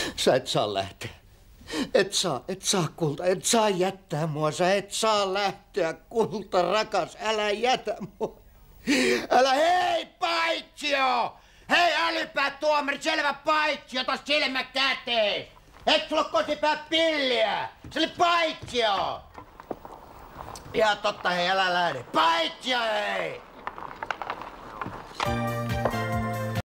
Sä et saa lähteä. Et saa kulta, et saa jättää mua, sä et saa lähteä kulta, rakas, älä jätä mua. Älä, hei paitsio! Hei älypäät tuomari, selvä paitsio, tos silmät käteen! Et sulla kotipää pilliä, se oli paitsio! Ja totta hei, älä lähde, paitsio hei!